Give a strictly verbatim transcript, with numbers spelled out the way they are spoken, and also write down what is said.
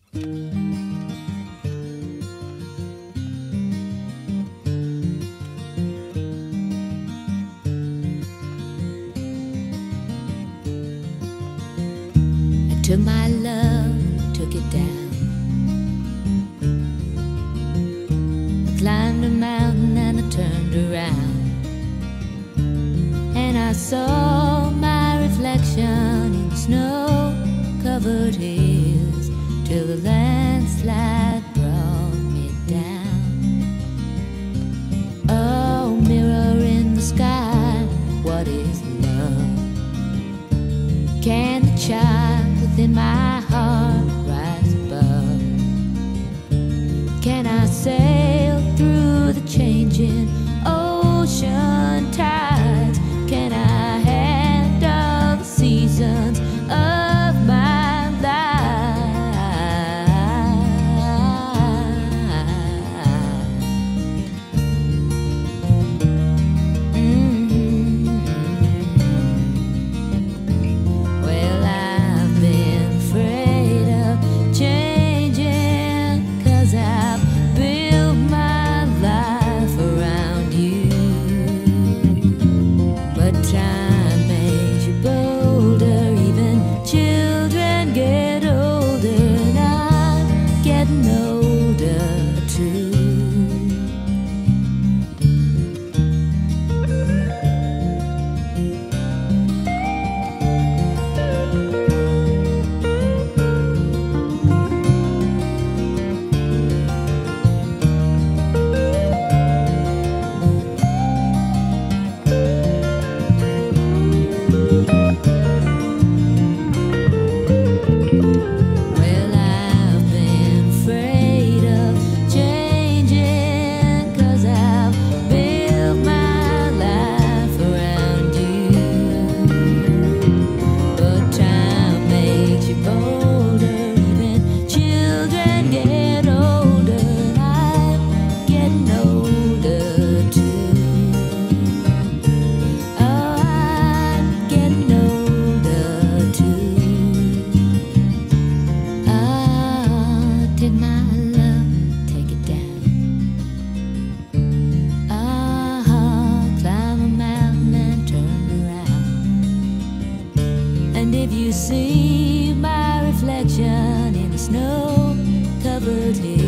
Took my love, took it down. I climbed a mountain and I turned around, and I saw my reflection in snow-covered hills, till the landslide brought me down. Oh, mirror in the sky, what is love? Can the child within my heart rise above? Can I sail through the changing ocean tides? Can I handle the seasons of my life? Mm-hmm. Well, I've been afraid of changing, 'cause I've built my life around you. But time makes you bolder, even children get older, and I'm getting older too. Well, I've been afraid of changing, 'cause I've built my life around you. But time makes you bolder, even children get older, and I'm getting older too. Oh, I'm getting older too. Ah, take my love, take it down. Ah, climb a mountain and turn around, and if you see my reflection in the snow-covered hills,